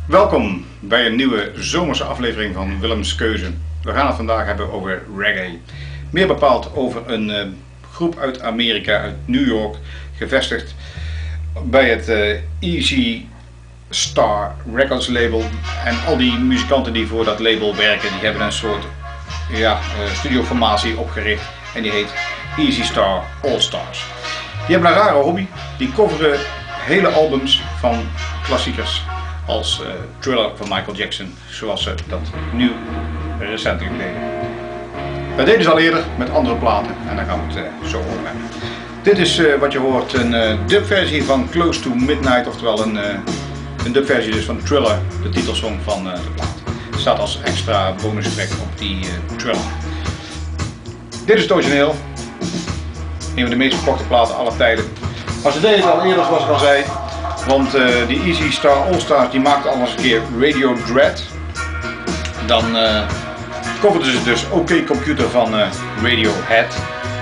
Welkom bij een nieuwe zomerse aflevering van Willems Keuze. We gaan het vandaag hebben over reggae. Meer bepaald over een groep uit Amerika, uit New York, gevestigd bij het Easy Star Records label. En al die muzikanten die voor dat label werken, die hebben een soort studioformatie opgericht en die heet Easy Star All Stars. Die hebben een rare hobby, die coveren hele albums van klassiekers als Thriller van Michael Jackson, zoals ze dat nu recentelijk deden. Dat deden ze al eerder met andere platen en daar gaan we het zo over hebben. Dit is wat je hoort, een dubversie van Close to Midnight, oftewel een dubversie dus van Thriller, de titelsong van de plaat. Het staat als extra bonus track op die Thriller. Dit is het origineel, een van de meest verkochte platen aller tijden. Maar ze deden het al eerder, zoals ik al zei. Want die Easy Star All Stars die maakte al eens een keer Radio Dread. Dan coverden ze dus OK Computer van Radiohead.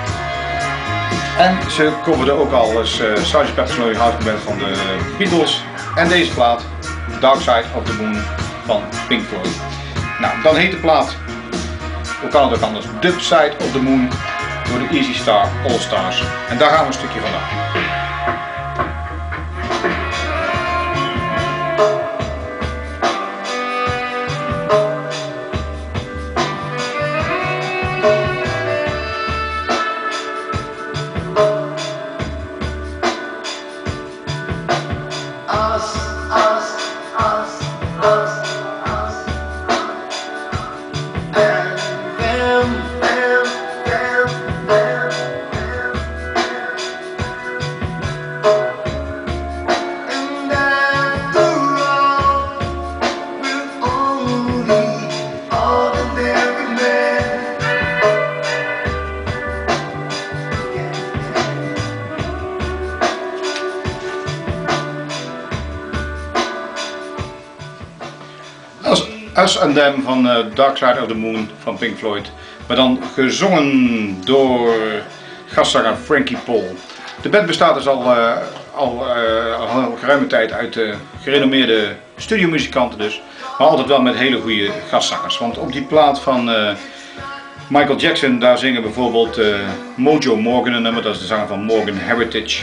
En ze coverden ook al eens Sgt. Pepper's Lonely Hearts Club Band van de Beatles. En deze plaat, Dark Side of the Moon van Pink Floyd. Nou, dan heet de plaat, hoe kan het ook anders, Dub Side of the Moon door de Easy Star All Stars. En daar gaan we een stukje vandaan. Us and Them van Dark Side of the Moon van Pink Floyd, maar dan gezongen door gastzanger Frankie Paul. De band bestaat dus al geruime tijd uit gerenommeerde studiomuzikanten dus, maar altijd wel met hele goede gastzangers. Want op die plaat van Michael Jackson, daar zingen bijvoorbeeld Mojo Morgan een nummer, dat is de zanger van Morgan Heritage.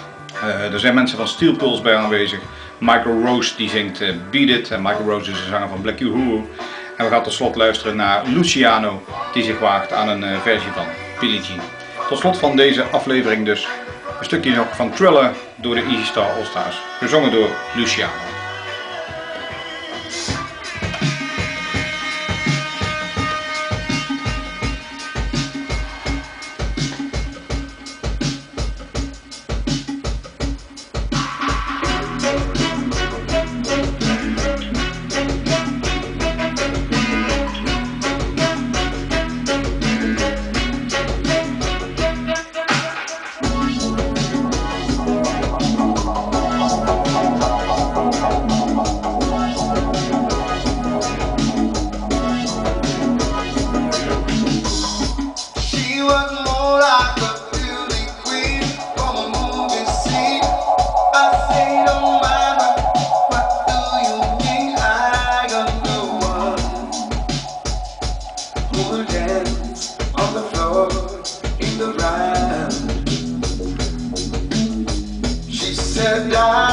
Er zijn mensen van Steel Pulse bij aanwezig. Michael Rose die zingt Beat It en Michael Rose is de zanger van Black Uhuru. En we gaan tot slot luisteren naar Luciano die zich waagt aan een versie van Billie Jean. Tot slot van deze aflevering dus een stukje nog van Thriller door de Easy Star All Stars, gezongen door Luciano. Said,